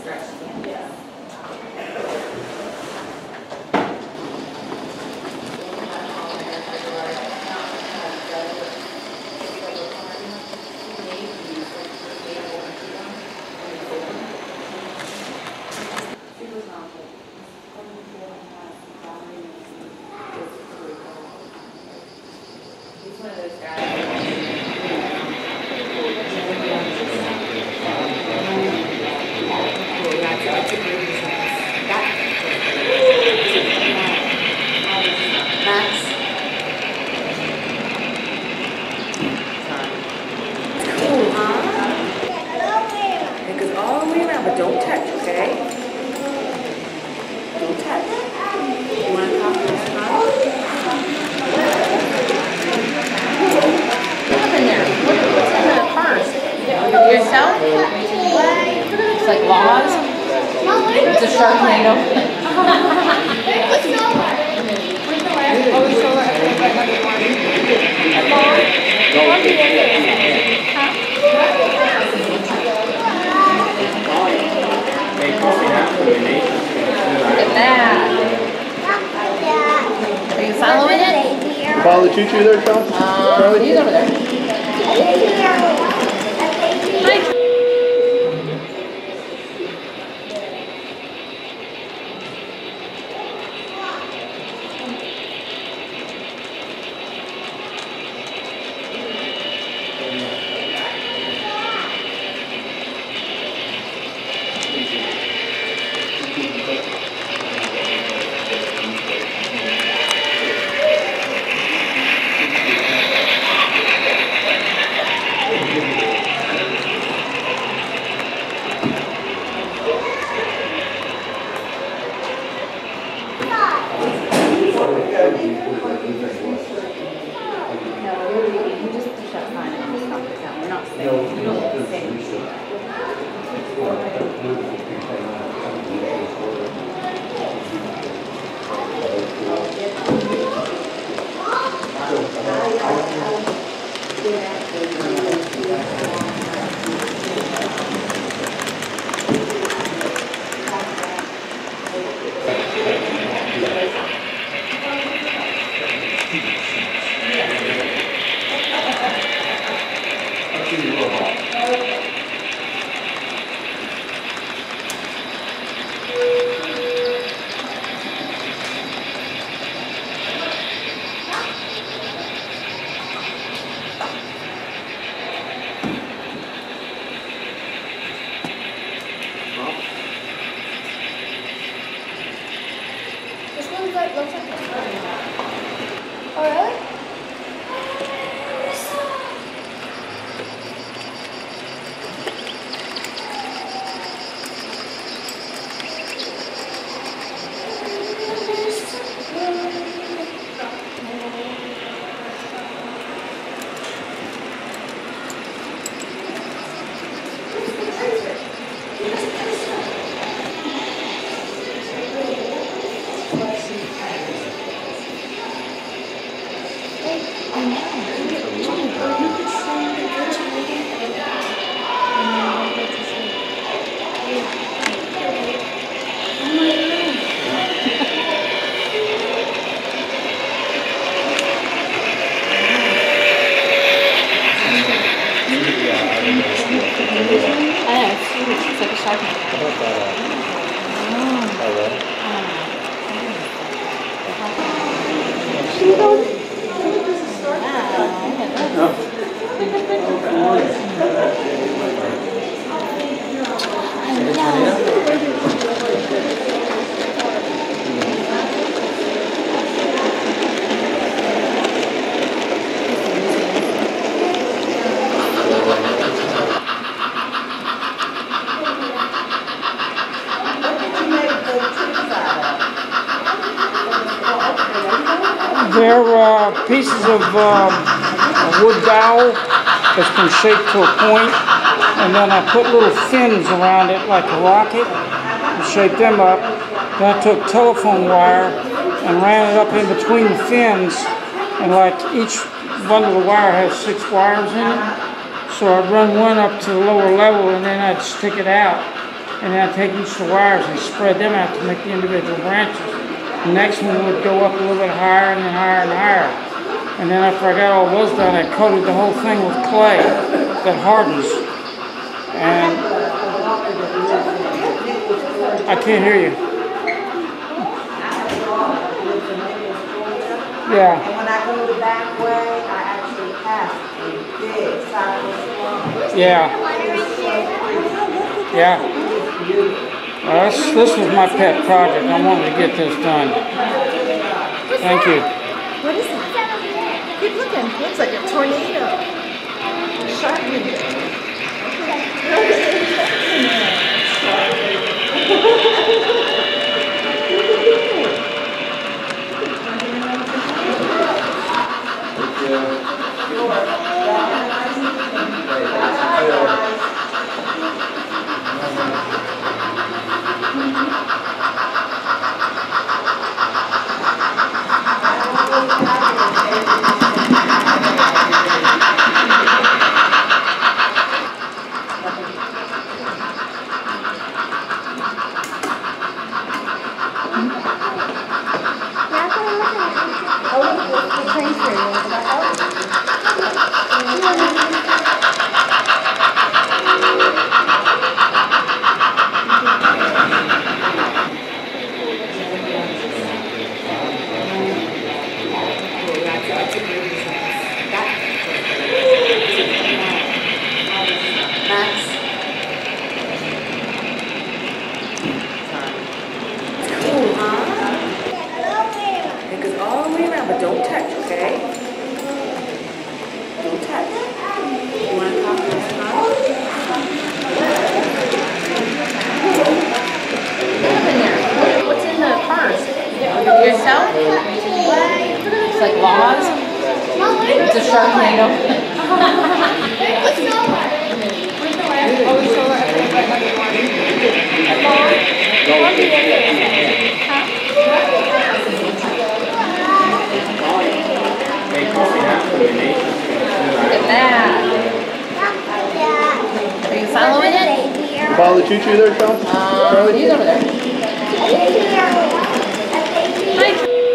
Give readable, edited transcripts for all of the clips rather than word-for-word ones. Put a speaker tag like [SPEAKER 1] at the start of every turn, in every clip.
[SPEAKER 1] It's like laws. It's a Sharknado. Look at that. Are you following it?
[SPEAKER 2] Follow the choo-choo there, Charlie?
[SPEAKER 1] He's over there. Hi.
[SPEAKER 3] They're pieces of a wood dowel that's been shaped to a point, and then I put little fins around it like a rocket and shaped them up. Then I took telephone wire and ran it up in between the fins, and like each bundle of wire has 6 wires in it. So I'd run one up to the lower level and then I'd stick it out. and then I take each of the wires and spread them out to make the individual branches. The next one would go up a little bit higher and then higher and higher. And then after I got all those done, I coated the whole thing with clay that hardens. And I can't hear you. Yeah.
[SPEAKER 4] And when I go the back way, I actually pass a big sidewalk.
[SPEAKER 3] Yeah. Yeah. Well, this was my pet project. I wanted to get this done. Thank you.
[SPEAKER 1] What is that? Keep looking. Looks like a tornado. Sharply.
[SPEAKER 4] It goes all the way around, but don't touch, okay? Don't touch. You want to copy this one?
[SPEAKER 1] What's in the purse? Yourself? It's like laws. It's a Sharknado. Look at that. Are you following it?
[SPEAKER 2] Follow the choo-choo there, Sean? Charlie?
[SPEAKER 1] He's over there. Hi.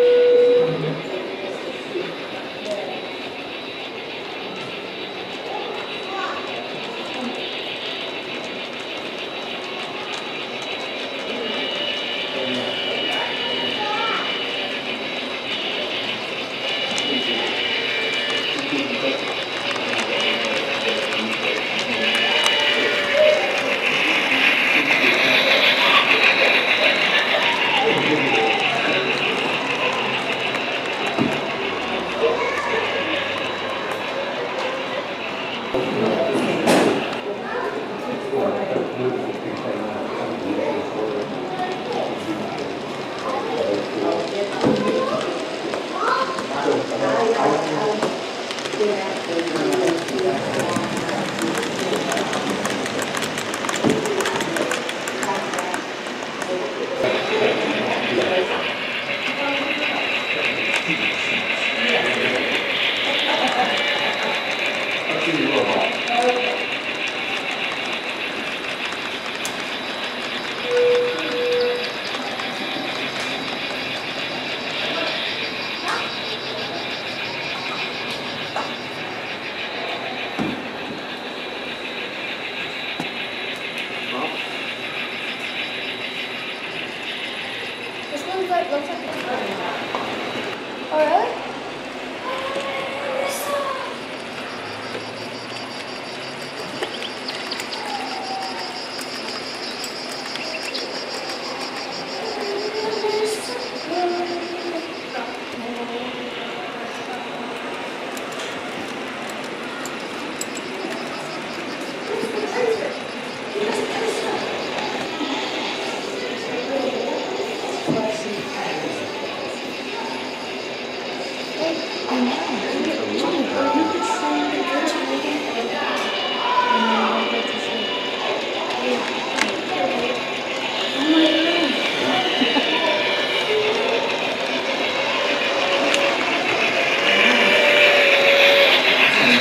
[SPEAKER 5] This one looks like this one. Oh, really?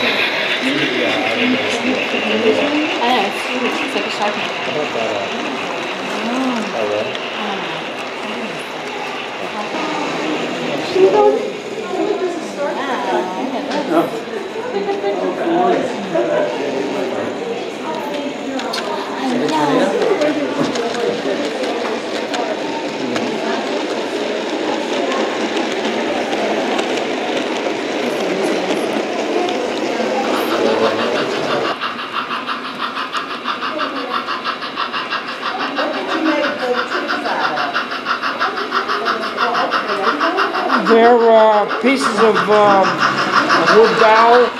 [SPEAKER 1] I know, it's like a Sharknado.
[SPEAKER 2] Oh, really?
[SPEAKER 4] What did you make the trees out of?
[SPEAKER 3] They're pieces of wood dowel